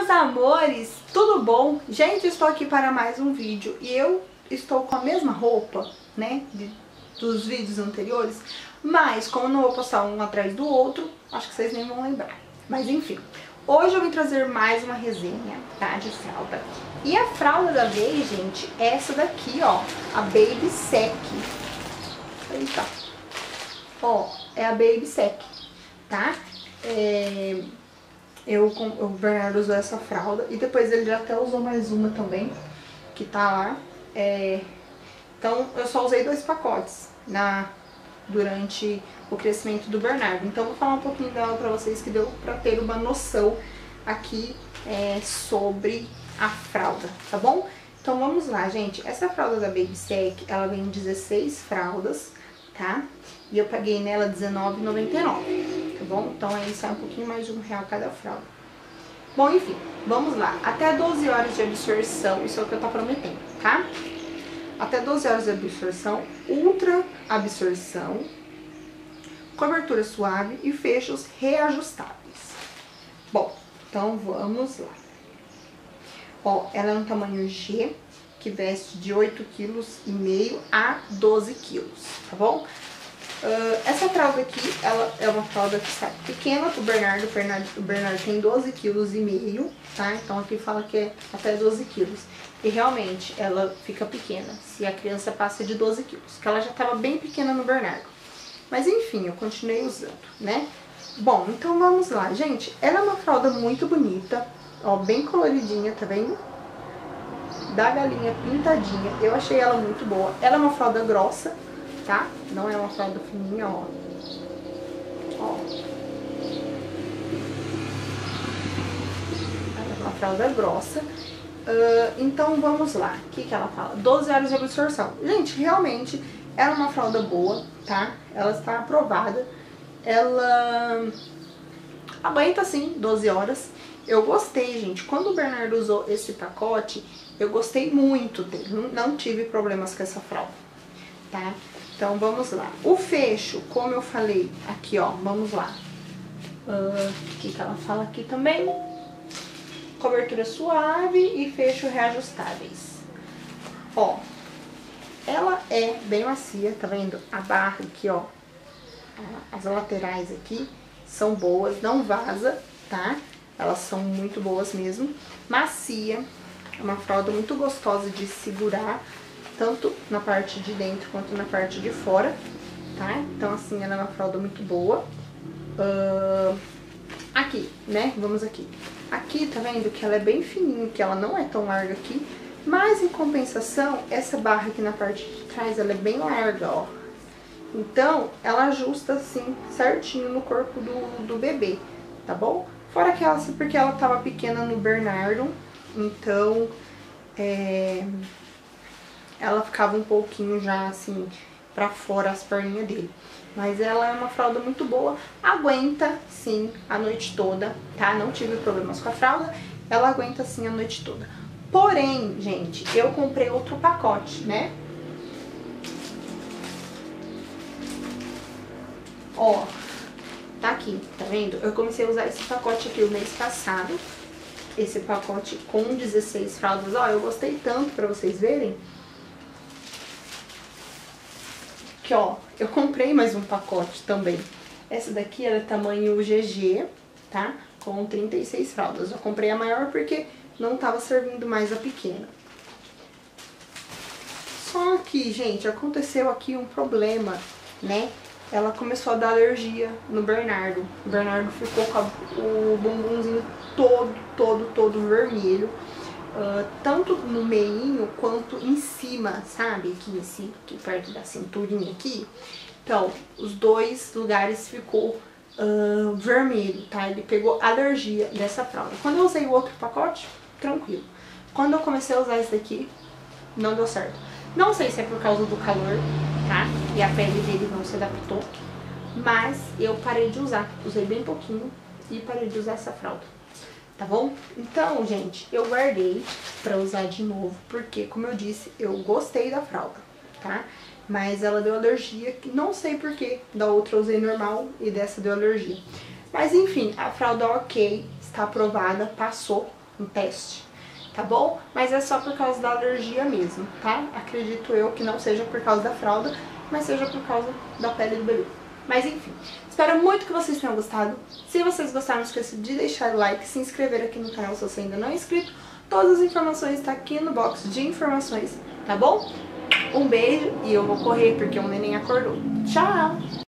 meus amores, tudo bom? Gente, estou aqui para mais um vídeo e eu estou com a mesma roupa, né, dos vídeos anteriores, mas como eu não vou postar um atrás do outro, acho que vocês nem vão lembrar. Mas enfim, hoje eu vim trazer mais uma resenha, tá, de fralda. E a fralda da vez, gente, é essa daqui, ó, a Baby Sec. Eita. Ó, é a Baby Sec, tá? O Bernardo usou essa fralda e depois ele já até usou mais uma também, que tá lá. Então eu só usei 2 pacotes durante o crescimento do Bernardo. Então eu vou falar um pouquinho dela pra vocês, que deu pra ter uma noção aqui sobre a fralda, tá bom? Então vamos lá, gente. Essa fralda da Baby Sec, ela vem em 16 fraldas, tá? E eu paguei nela R$19,99, tá bom? Então aí sai um pouquinho mais de R$1 cada fralda. Bom, enfim, vamos lá. Até 12 horas de absorção, isso é o que eu tô prometendo, tá? Até 12 horas de absorção, ultra absorção, cobertura suave e fechos reajustáveis. Bom, então vamos lá. Ó, ela é um tamanho G, que veste de 8,5 kg a 12 kg, tá bom? Essa fralda aqui, ela é uma fralda que está pequena pro Bernardo. O Bernardo tem 12,5 kg, tá? Então aqui fala que é até 12 kg. E realmente, ela fica pequena se a criança passa de 12 kg, que ela já estava bem pequena no Bernardo. Mas enfim, eu continuei usando, né? Bom, então vamos lá, gente. Ela é uma fralda muito bonita, ó, bem coloridinha, tá vendo? Da galinha pintadinha. Eu achei ela muito boa. Ela é uma fralda grossa, tá? Não é uma fralda fininha, ó. Ó. Ela é uma fralda grossa. Então vamos lá. O que ela fala? 12 horas de absorção. Gente, realmente ela é uma fralda boa, tá? Ela está aprovada. Ela aguenta sim 12 horas. Eu gostei, gente. Quando o Bernardo usou esse pacote, eu gostei muito dele. Não tive problemas com essa fralda, tá? Então vamos lá. O fecho, como eu falei aqui, ó, vamos lá. O que ela fala aqui também? Cobertura suave e fecho reajustáveis. Ó, ela é bem macia, tá vendo? A barra aqui, ó, as laterais aqui são boas, não vaza, tá? Elas são muito boas mesmo. Macia, é uma fralda muito gostosa de segurar, tanto na parte de dentro quanto na parte de fora, tá? Então assim, ela é uma fralda muito boa. Aqui, né? Vamos aqui. Aqui, tá vendo que ela é bem fininha, que ela não é tão larga aqui, mas em compensação, essa barra aqui na parte de trás, ela é bem larga, ó. Então, ela ajusta assim, certinho no corpo do bebê, tá bom? Fora que ela, porque ela tava pequena no Bernardo, então, ela ficava um pouquinho já assim, pra fora as perninhas dele. Mas ela é uma fralda muito boa, aguenta sim a noite toda, tá? Não tive problemas com a fralda, ela aguenta sim a noite toda. Porém, gente, eu comprei outro pacote, né? Ó, tá aqui, tá vendo? Eu comecei a usar esse pacote aqui o mês passado, esse pacote com 16 fraldas. Ó, eu gostei tanto pra vocês verem, que ó, eu comprei mais um pacote também. Essa daqui ela é tamanho GG, tá? Com 36 fraldas. Eu comprei a maior porque não tava servindo mais a pequena. Só que, gente, aconteceu aqui um problema, né? Ela começou a dar alergia no Bernardo. O Bernardo ficou com o bumbumzinho todo vermelho. Tanto no meinho quanto em cima, sabe? Aqui perto da cinturinha aqui. Então, os dois lugares ficou vermelho, tá? Ele pegou alergia dessa fralda. Quando eu usei o outro pacote, tranquilo. Quando eu comecei a usar esse daqui, não deu certo. Não sei se é por causa do calor, tá? E a pele dele não se adaptou. Mas eu parei de usar. Usei bem pouquinho e parei de usar essa fralda. Tá bom? Então, gente, eu guardei pra usar de novo, porque, como eu disse, eu gostei da fralda, tá? Mas ela deu alergia, não sei porquê. Da outra eu usei normal e dessa deu alergia. Mas, enfim, a fralda ok, está aprovada, passou, um teste, tá bom? Mas é só por causa da alergia mesmo, tá? Acredito eu que não seja por causa da fralda, mas seja por causa da pele do bebê. Mas enfim, espero muito que vocês tenham gostado. Se vocês gostaram, não esqueça de deixar o like, se inscrever aqui no canal se você ainda não é inscrito. Todas as informações estão aqui no box de informações, tá bom? Um beijo e eu vou correr porque o neném acordou. Tchau!